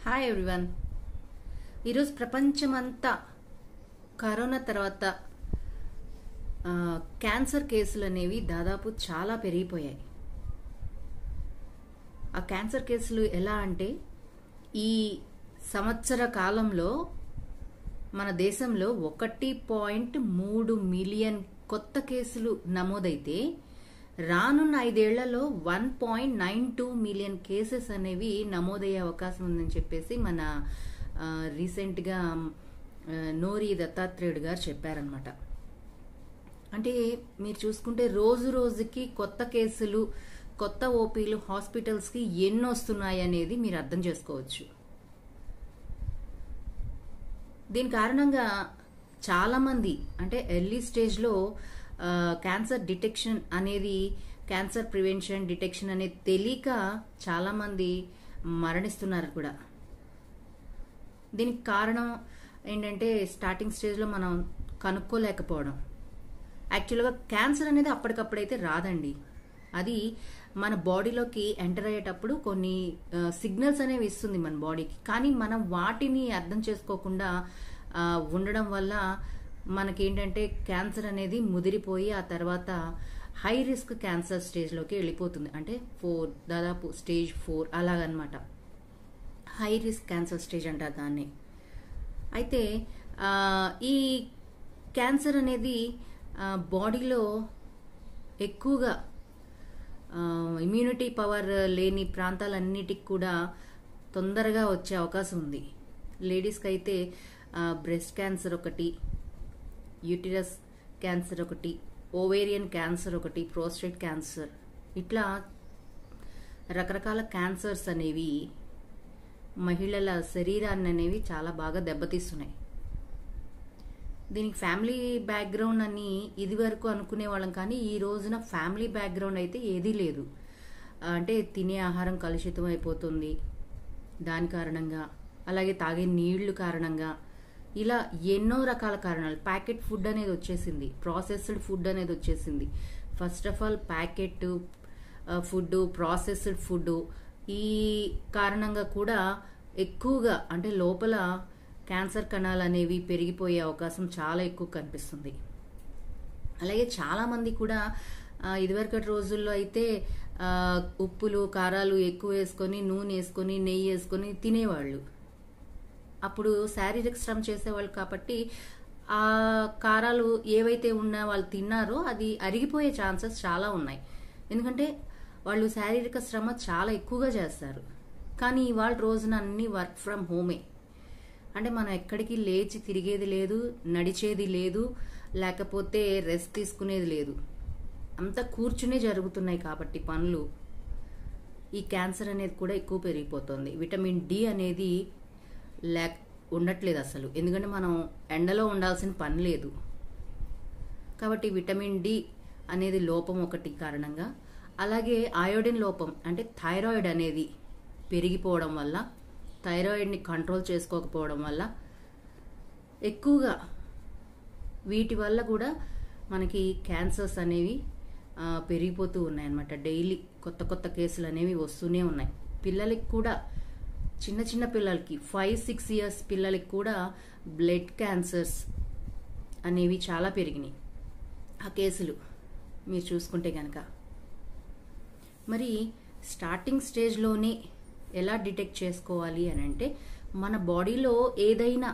Hi everyone. ఈరోజు ప్రపంచమంతా corona తర్వాత క్యాన్సర్ కేసులు అనేవి దాదాపు చాలా పెరిగిపోయాయి. ఆ క్యాన్సర్ కేసులు ఎలా అంటే ఈ సంవత్సర కాలంలో మన దేశంలో 1.3 మిలియన్ కొత్త కేసులు నమోదైతే రానున్న 5 ఏళ్లలో 1.92 మిలియన్ కేసెస్ అనేవి నమోదయ్యే అవకాశం ఉందని చెప్పేసి మన రీసెంట్గా నోరి దత్తాత్రేయుడు గారు చెప్పారనమాట. అంటే మీరు చూసుకుంటే రోజు రోజుకి కొత్త కేసులు, కొత్త ఓపీలు హాస్పిటల్స్కి ఎన్ని వస్తున్నాయి అనేది మీరు అర్థం చేసుకోవచ్చు. దీని కారణంగా చాలామంది అంటే ఎర్లీ స్టేజ్లో క్యాన్సర్ డిటెక్షన్ అనేది, క్యాన్సర్ ప్రివెన్షన్ డిటెక్షన్ అనేది తెలియక చాలామంది మరణిస్తున్నారు కూడా. దీనికి కారణం ఏంటంటే స్టార్టింగ్ స్టేజ్లో మనం కనుక్కోలేకపోవడం. యాక్చువల్గా క్యాన్సర్ అనేది అప్పటికప్పుడైతే రాదండి. అది మన బాడీలోకి ఎంటర్ అయ్యేటప్పుడు కొన్ని సిగ్నల్స్ అనేవి ఇస్తుంది మన బాడీకి. కానీ మనం వాటిని అర్థం చేసుకోకుండా ఉండడం వల్ల మనకేంటంటే క్యాన్సర్ అనేది ముదిరిపోయి ఆ తర్వాత హై రిస్క్ క్యాన్సర్ స్టేజ్లోకి వెళ్ళిపోతుంది. అంటే దాదాపు స్టేజ్ 4 అలాగనమాట. హై రిస్క్ క్యాన్సర్ స్టేజ్ అంటారు దాన్ని. అయితే ఈ క్యాన్సర్ అనేది బాడీలో ఎక్కువగా ఇమ్యూనిటీ పవర్ లేని ప్రాంతాలన్నిటికి కూడా తొందరగా వచ్చే అవకాశం ఉంది. లేడీస్కి అయితే బ్రెస్ట్ క్యాన్సర్ ఒకటి, యూటిరస్ క్యాన్సర్ ఒకటి, ఓవేరియన్ క్యాన్సర్ ఒకటి, ప్రోస్టేట్ క్యాన్సర్, ఇట్లా రకరకాల క్యాన్సర్స్ అనేవి మహిళల శరీరాన్ని అనేవి చాలా బాగా దెబ్బతీస్తున్నాయి. దీనికి ఫ్యామిలీ బ్యాక్గ్రౌండ్ అని ఇది వరకు అనుకునే వాళ్ళం, కానీ ఈ రోజున ఫ్యామిలీ బ్యాక్గ్రౌండ్ అయితే ఏదీ లేదు. అంటే తినే ఆహారం కలుషితం అయిపోతుంది దాని కారణంగా, అలాగే తాగే నీళ్లు కారణంగా, ఇలా ఎన్నో రకాల కారణాలు. ప్యాకెట్ ఫుడ్ అనేది వచ్చేసింది, ప్రాసెస్డ్ ఫుడ్ అనేది వచ్చేసింది. First of all packet food, processed food, ఈ కారణంగా కూడా ఎక్కువగా అంటే లోపల క్యాన్సర్ కణాలు అనేవి పెరిగిపోయే అవకాశం చాలా ఎక్కువ కనిపిస్తుంది. అలాగే చాలామంది కూడా ఇదివరకటి రోజుల్లో అయితే ఉప్పులు కారాలు ఎక్కువ వేసుకొని, నూనె వేసుకొని, నెయ్యి వేసుకొని తినేవాళ్ళు. అప్పుడు శారీరక శ్రమ చేసేవాళ్ళు కాబట్టి ఆ కారాలు ఏవైతే ఉన్నా వాళ్ళు తిన్నారో అది అరిగిపోయే ఛాన్సెస్ చాలా ఉన్నాయి. ఎందుకంటే వాళ్ళు శారీరక శ్రమ చాలా ఎక్కువగా చేస్తారు. కానీ ఇవాళ రోజున అన్ని వర్క్ ఫ్రమ్ హోమే. అంటే మనం ఎక్కడికి లేచి తిరిగేది లేదు, నడిచేది లేదు, లేకపోతే రెస్ట్ తీసుకునేది లేదు. అంతా కూర్చునే జరుగుతున్నాయి కాబట్టి పనులు. ఈ క్యాన్సర్ అనేది కూడా ఎక్కువ పెరిగిపోతుంది. విటమిన్ డి అనేది ఉండట్లేదు అసలు. ఎందుకంటే మనం ఎండలో ఉండాల్సిన పని లేదు కాబట్టి విటమిన్ డి అనేది లోపం ఒకటి కారణంగా, అలాగే అయోడిన్ లోపం అంటే థైరాయిడ్ అనేది పెరిగిపోవడం వల్ల, థైరాయిడ్ని కంట్రోల్ చేసుకోకపోవడం వల్ల ఎక్కువగా వీటి వల్ల కూడా మనకి క్యాన్సర్స్ అనేవి పెరిగిపోతూ ఉన్నాయన్నమాట. డైలీ కొత్త కొత్త కేసులు అనేవి వస్తూనే ఉన్నాయి. పిల్లలకి కూడా, చిన్న చిన్న పిల్లలకి 5-6 ఇయర్స్ పిల్లలకి కూడా బ్లడ్ క్యాన్సర్స్ అనేవి చాలా పెరిగినాయి ఆ కేసులు మీరు చూసుకుంటే కనుక. మరి స్టార్టింగ్ స్టేజ్లోనే ఎలా డిటెక్ట్ చేసుకోవాలి అని అంటే, మన బాడీలో ఏదైనా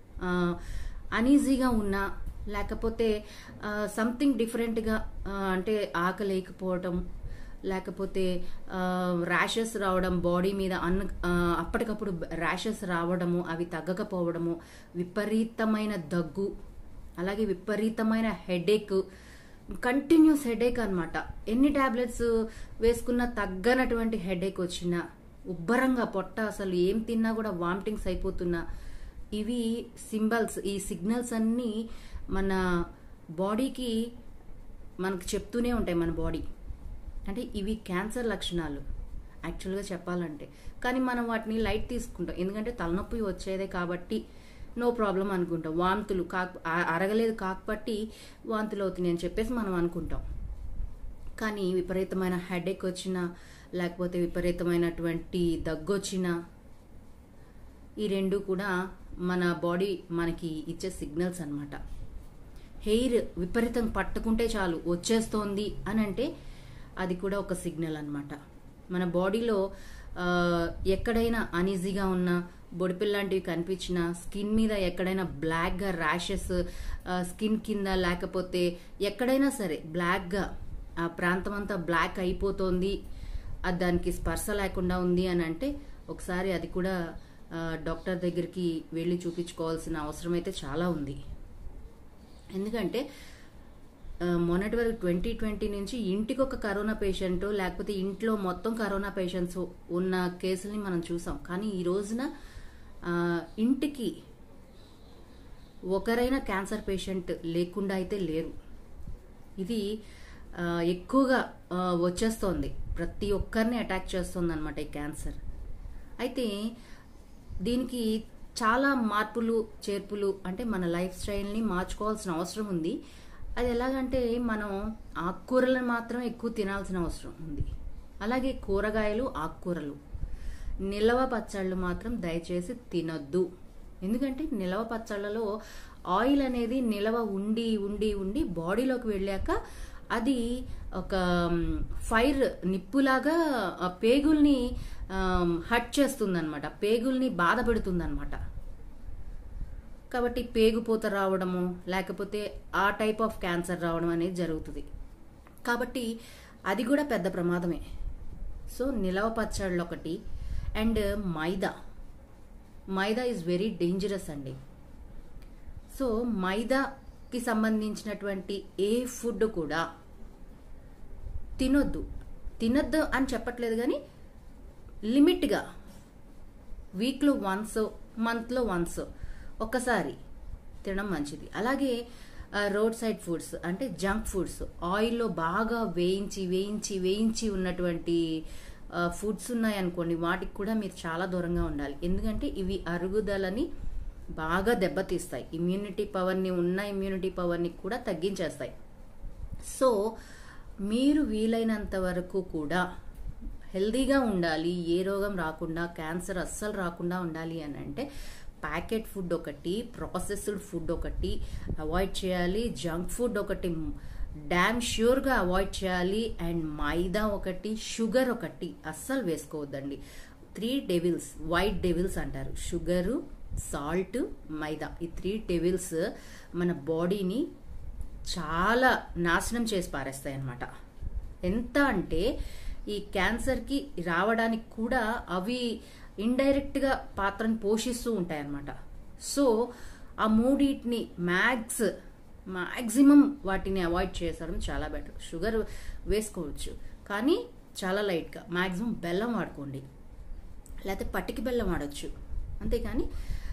అనీజీగా ఉన్నా, లేకపోతే సంథింగ్ డిఫరెంట్గా అంటే ఆకలేకపోవటం, లేకపోతే ర్యాషెస్ రావడం బాడీ మీద, అప్పటికప్పుడు ర్యాషెస్ రావడము, అవి తగ్గకపోవడము, విపరీతమైన దగ్గు, అలాగే విపరీతమైన హెడేక్, కంటిన్యూస్ హెడేక్ అనమాట. ఎన్ని టాబ్లెట్స్ వేసుకున్నా తగ్గనటువంటి హెడేక్ వచ్చినా, ఉబ్బరంగా పొట్ట అసలు ఏం తిన్నా కూడా వామిటింగ్స్ అయిపోతున్నా, ఇవి సింబల్స్, ఈ సిగ్నల్స్ అన్నీ మన బాడీకి మనకు చెప్తూనే ఉంటాయి. మన బాడీ అంటే ఇవి క్యాన్సర్ లక్షణాలు యాక్చువల్గా చెప్పాలంటే. కానీ మనం వాటిని లైట్ తీసుకుంటాం, ఎందుకంటే తలనొప్పి వచ్చేదే కాబట్టి నో ప్రాబ్లం అనుకుంటాం. వాంతులు అరగలేదు కాబట్టి వాంతులు అవుతున్నాయి అని చెప్పేసి మనం అనుకుంటాం. కానీ విపరీతమైన హెడేక్ వచ్చినా, లేకపోతే విపరీతమైనటువంటి దగ్గొచ్చినా, ఈ రెండు కూడా మన బాడీ మనకి ఇచ్చే సిగ్నల్స్ అన్నమాట. హెయిర్ విపరీతం పట్టుకుంటే చాలు వచ్చేస్తోంది అని అంటే అది కూడా ఒక సిగ్నల్ అన్నమాట. మన బాడీలో ఎక్కడైనా అనీజీగా ఉన్నా, బొడిపిల్లాంటివి కనిపించినా, స్కిన్ మీద ఎక్కడైనా బ్లాక్గా ర్యాషెస్, స్కిన్ కింద లేకపోతే ఎక్కడైనా సరే బ్లాక్గా ఆ ప్రాంతం అంతా బ్లాక్ అయిపోతుంది, అది దానికి స్పర్శ లేకుండా ఉంది అని అంటే ఒకసారి అది కూడా డాక్టర్ దగ్గరికి వెళ్ళి చూపించుకోవాల్సిన అవసరం అయితే చాలా ఉంది. ఎందుకంటే మొన్నటి వరకు 2020 నుంచి ఇంటికి ఒక కరోనా పేషెంట్ లేకపోతే ఇంట్లో మొత్తం కరోనా పేషెంట్స్ ఉన్న కేసుల్ని మనం చూసాం. కానీ ఈ రోజున ఇంటికి ఒకరైనా క్యాన్సర్ పేషెంట్ లేకుండా అయితే లేరు. ఇది ఎక్కువగా వచ్చేస్తోంది, ప్రతి ఒక్కరిని అటాక్ చేస్తుంది అనమాట ఈ క్యాన్సర్. అయితే దీనికి చాలా మార్పులు చేర్పులు అంటే మన లైఫ్ స్టైల్ని మార్చుకోవాల్సిన అవసరం ఉంది. అది ఎలాగంటే మనం ఆకుకూరలను మాత్రం ఎక్కువ తినాల్సిన అవసరం ఉంది. అలాగే కూరగాయలు, ఆకుకూరలు, నిలవ పచ్చళ్ళు మాత్రం దయచేసి తినొద్దు. ఎందుకంటే నిలవ పచ్చళ్ళలో ఆయిల్ అనేది నిలవ ఉండి ఉండి ఉండి బాడీలోకి వెళ్ళాక అది ఒక ఫైర్ నిప్పులాగా పేగుల్ని హట్ చేస్తుంది అనమాట, పేగుల్ని బాధ పెడుతుంది అనమాట. కాబట్టి పేగుపోత రావడము లేకపోతే ఆ టైప్ ఆఫ్ క్యాన్సర్ రావడం అనేది జరుగుతుంది. కాబట్టి అది కూడా పెద్ద ప్రమాదమే. సో నిలవ పచ్చళ్ళు ఒకటి. And maida is very dangerous అండి. సో మైదాకి సంబంధించినటువంటి ఏ ఫుడ్ కూడా తినొద్దు అని చెప్పట్లేదు, కానీ లిమిట్గా వీక్లో వన్స్, మంత్లో వన్స్ ఒక్కసారి తినడం మంచిది. అలాగే రోడ్ సైడ్ ఫుడ్స్ అంటే జంక్ ఫుడ్స్, ఆయిల్లో బాగా వేయించి ఉన్నటువంటి ఫుడ్స్ ఉన్నాయనుకోండి, వాటికి కూడా మీరు చాలా దూరంగా ఉండాలి. ఎందుకంటే ఇవి అరుగుదలని బాగా దెబ్బతీస్తాయి, ఇమ్యూనిటీ పవర్ని కూడా తగ్గించేస్తాయి. సో మీరు వీలైనంత వరకు కూడా హెల్దీగా ఉండాలి, ఏ రోగం రాకుండా, క్యాన్సర్ అస్సలు రాకుండా ఉండాలి అని అంటే ప్యాకెట్ ఫుడ్ ఒకటి, ప్రాసెస్డ్ ఫుడ్ ఒకటి అవాయిడ్ చేయాలి, జంక్ ఫుడ్ ఒకటి డామ్ ష్యూర్గా అవాయిడ్ చేయాలి, అండ్ మైదా ఒకటి, షుగర్ ఒకటి అస్సలు వేసుకోవద్దండి. 3 డెవిల్స్, వైట్ డెవిల్స్ అంటారు, షుగరు, సాల్ట్, మైదా. ఈ 3 డెవిల్స్ మన బాడీని చాలా నాశనం చేసి పారేస్తాయి అన్నమాట. ఎంత అంటే ఈ క్యాన్సర్కి రావడానికి కూడా అవి ఇండైరెక్ట్గా పాత్రను పోషిస్తూ ఉంటాయన్నమాట. సో ఆ మూడింటిని మ్యాక్సిమం వాటిని అవాయిడ్ చేసడం చాలా బెటర్. షుగర్ వేసుకోవచ్చు కానీ చాలా లైట్గా, మ్యాక్సిమం బెల్లం వాడుకోండి, లేకపోతే పట్టికి బెల్లం వాడచ్చు, అంతేకాని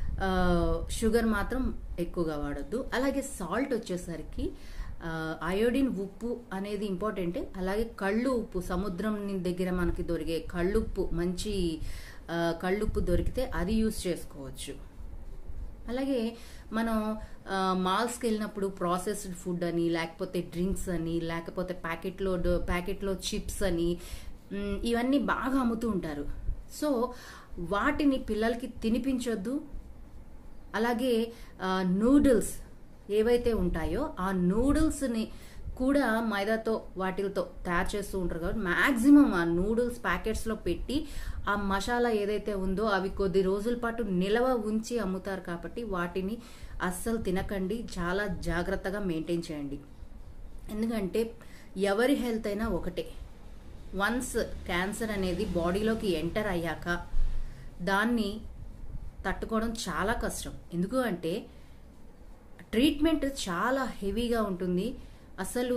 షుగర్ మాత్రం ఎక్కువగా వాడొద్దు. అలాగే సాల్ట్ వచ్చేసరికి అయోడిన్, ఉప్పు అనేది ఇంపార్టెంట్. అలాగే కళ్ళు ఉప్పు, సముద్రం దగ్గర మనకి దొరికే కళ్ళుప్పు, మంచి కళ్ళుప్పు దొరికితే అది యూజ్ చేసుకోవచ్చు. అలాగే మనం మాల్స్కి వెళ్ళినప్పుడు ప్రాసెస్డ్ ఫుడ్ అని, లేకపోతే డ్రింక్స్ అని, లేకపోతే ప్యాకెట్లో చిప్స్ అని ఇవన్నీ బాగా అమ్ముతూ ఉంటారు. సో వాటిని పిల్లలకి తినిపించొద్దు. అలాగే నూడిల్స్ ఏవైతే ఉంటాయో ఆ నూడిల్స్ని కూడా మైదాతో వాటితో తయారు చేస్తూ ఉంటారు. కాబట్టి మ్యాక్సిమం ఆ నూడిల్స్ ప్యాకెట్స్లో పెట్టి ఆ మసాలా ఏదైతే ఉందో అవి కొద్ది రోజుల పాటు నిలవ ఉంచి అమ్ముతారు. కాబట్టి వాటిని అస్సలు తినకండి, చాలా జాగ్రత్తగా మెయింటైన్ చేయండి. ఎందుకంటే ఎవరి హెల్త్ అయినా ఒకటే. వన్స్ క్యాన్సర్ అనేది బాడీలోకి ఎంటర్ అయ్యాక దాన్ని తట్టుకోవడం చాలా కష్టం. ఎందుకు అంటే ట్రీట్మెంట్ చాలా హెవీగా ఉంటుంది. అసలు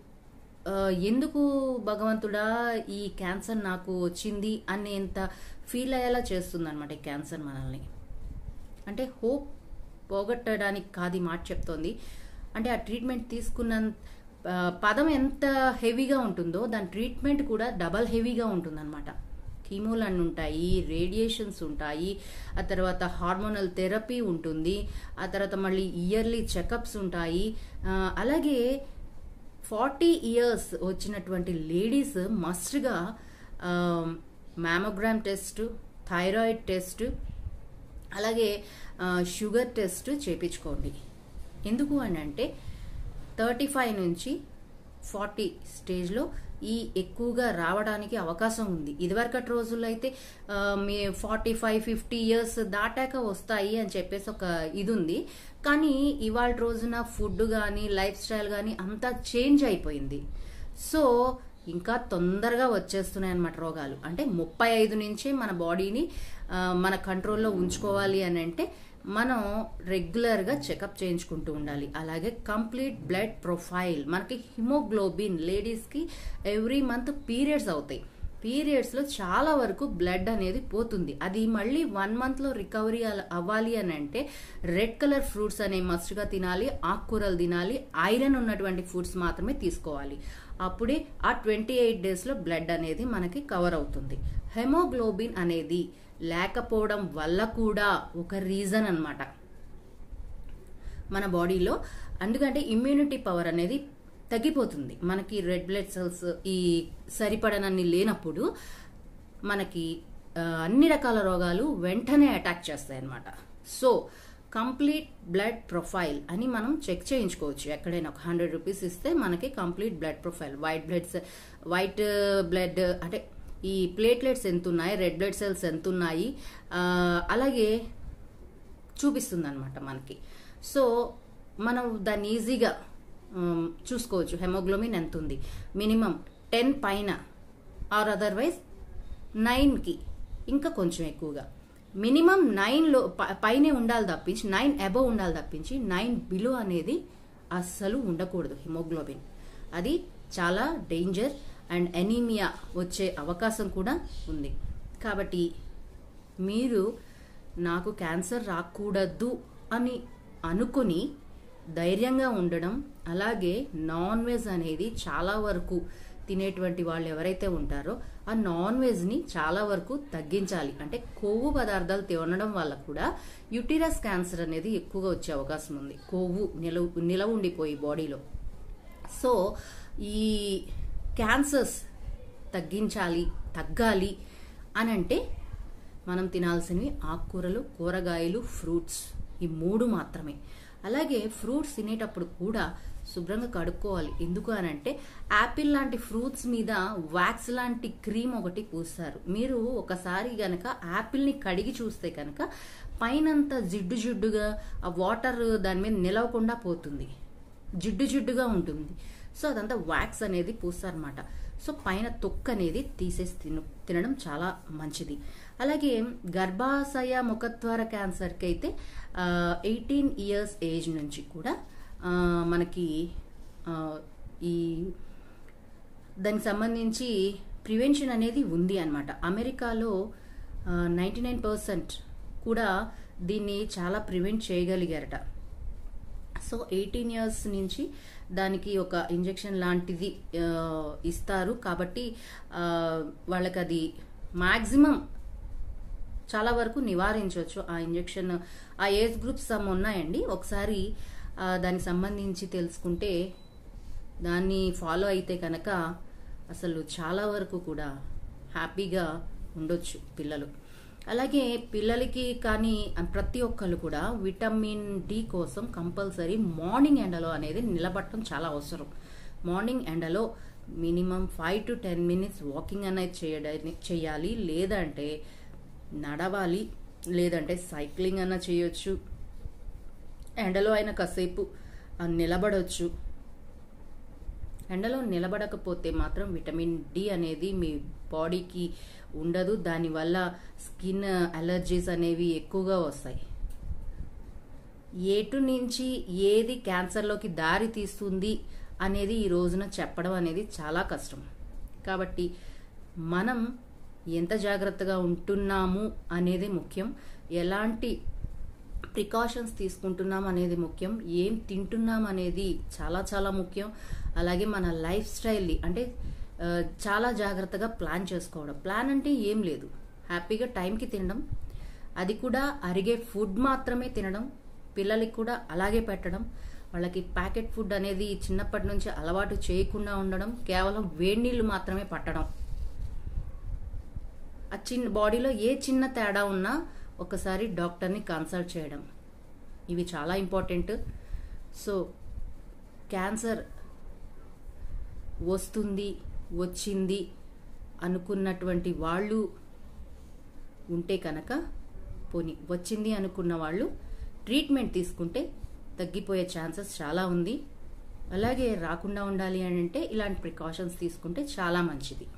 ఎందుకు భగవంతుడా ఈ క్యాన్సర్ నాకు వచ్చింది అనేంత ఫీల్ అయ్యేలా చేస్తుంది అనమాట ఈ క్యాన్సర్ మనల్ని. అంటే హోప్ పోగొట్టడానికి కాదు ఈ మాట చెప్తోంది. అంటే ఆ ట్రీట్మెంట్ తీసుకున్న పదం ఎంత హెవీగా ఉంటుందో దాని ట్రీట్మెంట్ కూడా డబల్ హెవీగా ఉంటుంది అనమాట. కీమోలు అన్నీ ఉంటాయి, రేడియేషన్స్ ఉంటాయి, ఆ తర్వాత హార్మోనల్ థెరపీ ఉంటుంది, ఆ తర్వాత మళ్ళీ ఇయర్లీ చెకప్స్ ఉంటాయి. అలాగే 40 ఇయర్స్ వచ్చినటువంటి లేడీస్ మస్ట్గా మ్యామోగ్రామ్ టెస్ట్, థైరాయిడ్ టెస్ట్, అలాగే షుగర్ టెస్ట్ చేయించుకోండి. ఎందుకు అని అంటే 35 నుంచి 40 స్టేజ్లో ఈ ఎక్కువగా రావడానికి అవకాశం ఉంది. ఇదివరకటి రోజుల్లో అయితే మీ 45-50 ఇయర్స్ దాటాక వస్తాయి అని చెప్పేసి ఒక ఇది ఉంది. కానీ ఇవాళ రోజున ఫుడ్ కానీ లైఫ్ స్టైల్ కానీ అంతా చేంజ్ అయిపోయింది. సో ఇంకా తొందరగా వచ్చేస్తున్నాయి అన్నమాట రోగాలు. అంటే 35 నుంచే మన బాడీని మన కంట్రోల్లో ఉంచుకోవాలి అని అంటే మనం రెగ్యులర్గా చెకప్ చేయించుకుంటూ ఉండాలి. అలాగే కంప్లీట్ బ్లడ్ ప్రొఫైల్, మనకి హిమోగ్లోబిన్, లేడీస్కి ఎవ్రీ మంత్ పీరియడ్స్ అవుతాయి. పీరియడ్స్లో చాలా వరకు బ్లడ్ అనేది పోతుంది. అది మళ్ళీ 1 మంత్లో రికవరీ అవ్వాలి అని అంటే రెడ్ కలర్ ఫ్రూట్స్ అనేవి మస్ట్గా తినాలి, ఆకుకూరలు తినాలి, ఐరన్ ఉన్నటువంటి ఫుడ్స్ మాత్రమే తీసుకోవాలి. అప్పుడే ఆ 28 డేస్లో బ్లడ్ అనేది మనకి కవర్ అవుతుంది. హెమోగ్లోబిన్ అనేది లేకపోవడం వల్ల కూడా ఒక రీజన్ అన్నమాట మన బాడీలో. ఎందుకంటే ఇమ్యూనిటీ పవర్ అనేది తగ్గిపోతుంది. మనకి రెడ్ బ్లడ్ సెల్స్ ఈ సరిపడనన్ని లేనప్పుడు మనకి అన్ని రకాల రోగాలు వెంటనే అటాక్ చేస్తాయి అన్నమాట. సో కంప్లీట్ బ్లడ్ ప్రొఫైల్ అని మనం చెక్ చేయించుకోవచ్చు. ఎక్కడైనా ఒక 100 రూపీస్ ఇస్తే మనకి complete blood profile, white blood అంటే ఈ ప్లేట్లెట్స్ ఎంత ఉన్నాయి, రెడ్ బ్లడ్ సెల్స్ ఎంత ఉన్నాయి, అలాగే చూపిస్తుంది అనమాట మనకి. సో మనం దాన్ని ఈజీగా చూసుకోవచ్చు. హెమోగ్లోబిన్ ఎంత ఉంది, మినిమం 10 పైన ఆర్ అదర్వైజ్ 9కి ఇంకా కొంచెం ఎక్కువగా, మినిమం 9లో పైనే ఉండాలి తప్పించి 9 అబవ్ ఉండాలి తప్పించి 9 బిలో అనేది అస్సలు ఉండకూడదు హిమోగ్లోబిన్. అది చాలా డేంజర్ అండ్ ఎనీమియా వచ్చే అవకాశం కూడా ఉంది. కాబట్టి మీరు నాకు క్యాన్సర్ రాకూడదు అని అనుకుని ధైర్యంగా ఉండడం, అలాగే నాన్ వెజ్ అనేది చాలా వరకు తినేటువంటి వాళ్ళు ఎవరైతే ఉంటారో ఆ నాన్ వెజ్ని చాలా వరకు తగ్గించాలి. అంటే కొవ్వు పదార్థాలు తినడం వల్ల కూడా యూటిరస్ క్యాన్సర్ అనేది ఎక్కువగా వచ్చే అవకాశం ఉంది, కొవ్వు నిలవ ఉండిపోయి బాడీలో. సో ఈ క్యాన్సర్స్ తగ్గాలి అని అంటే మనం తినాల్సినవి ఆకుకూరలు, కూరగాయలు, ఫ్రూట్స్, ఈ 3 మాత్రమే. అలాగే ఫ్రూట్స్ తినేటప్పుడు కూడా శుభ్రంగా కడుక్కోవాలి. ఎందుకు అని అంటే యాపిల్ లాంటి ఫ్రూట్స్ మీద వ్యాక్స్ లాంటి క్రీమ్ ఒకటి పూస్తారు. మీరు ఒకసారి గనక యాపిల్ని కడిగి చూస్తే కనుక పైనంత జిడ్డుగా ఆ వాటర్ దాని మీద నిలవకుండా పోతుంది, జిడ్డుగా ఉంటుంది. సో అదంతా వ్యాక్స్ అనేది పూస్తారనమాట. సో పైన తొక్క అనేది తీసేసి తినడం చాలా మంచిది. అలాగే గర్భాశయ ముఖద్వార క్యాన్సర్కి అయితే 18 ఇయర్స్ ఏజ్ నుంచి కూడా మనకి ఈ దానికి సంబంధించి ప్రివెన్షన్ అనేది ఉంది అన్నమాట. అమెరికాలో 99% కూడా దీన్ని చాలా ప్రివెంట్ చేయగలిగారట. సో 18 ఇయర్స్ నుంచి దానికి ఒక ఇంజెక్షన్ లాంటిది ఇస్తారు. కాబట్టి వాళ్ళకి అది మ్యాక్సిమం చాలా వరకు నివారించవచ్చు. ఆ ఇంజెక్షన్ ఆ ఏజ్ గ్రూప్స్ సమ్ ఉన్నాయండి. ఒకసారి దానికి సంబంధించి తెలుసుకుంటే, దాన్ని ఫాలో అయితే కనుక అసలు చాలా వరకు కూడా హ్యాపీగా ఉండొచ్చు పిల్లలు. అలాగే పిల్లలకి కానీ ప్రతి ఒక్కళ్ళు కూడా విటమిన్ డి కోసం కంపల్సరీ మార్నింగ్ ఎండలో అనేది నిలబడటం చాలా అవసరం. మార్నింగ్ ఎండలో మినిమం 5 to 10 minutes వాకింగ్ అనేది చేయాలి, లేదంటే నడవాలి, లేదంటే సైక్లింగ్ అన్న చేయొచ్చు. ఎండలో అయినా కాసేపు నిలబడవచ్చు. ఎండలో నిలబడకపోతే మాత్రం విటమిన్ డి అనేది మీ బాడీకి ఉండదు. దానివల్ల స్కిన్ అలర్జీస్ అనేవి ఎక్కువగా వస్తాయి. ఎటు నుంచి ఏది క్యాన్సర్లోకి దారి తీస్తుంది అనేది ఈ రోజున చెప్పడం అనేది చాలా కష్టం. కాబట్టి మనం ఎంత జాగ్రత్తగా ఉంటున్నాము అనేది ముఖ్యం, ఎలాంటి ప్రికాషన్స్ తీసుకుంటున్నాం అనేది ముఖ్యం, ఏం తింటున్నాం అనేది చాలా చాలా ముఖ్యం. అలాగే మన లైఫ్ స్టైల్ని అంటే చాలా జాగ్రత్తగా ప్లాన్ చేసుకోవడం. ప్లాన్ అంటే ఏం లేదు, హ్యాపీగా టైంకి తినడం, అది కూడా అరిగే ఫుడ్ మాత్రమే తినడం, పిల్లలకి కూడా అలాగే పెట్టడం, వాళ్ళకి ప్యాకెట్ ఫుడ్ అనేది చిన్నప్పటి నుంచి అలవాటు చేయకుండా ఉండడం, కేవలం వేడి నీళ్లు మాత్రమే పట్టడం. ఆ బాడీలో ఏ చిన్న తేడా ఉన్నా ఒకసారి డాక్టర్ని కన్సల్ట్ చేయడం, ఇవి చాలా ఇంపార్టెంట్. సో క్యాన్సర్ వచ్చింది అనుకున్నటువంటి వాళ్ళు ఉంటే కనుక, పోనీ వచ్చింది అనుకున్న వాళ్ళు ట్రీట్మెంట్ తీసుకుంటే తగ్గిపోయే ఛాన్సెస్ చాలా ఉంది. అలాగే రాకుండా ఉండాలి అని అంటే ఇలాంటి ప్రికాషన్స్ తీసుకుంటే చాలా మంచిది.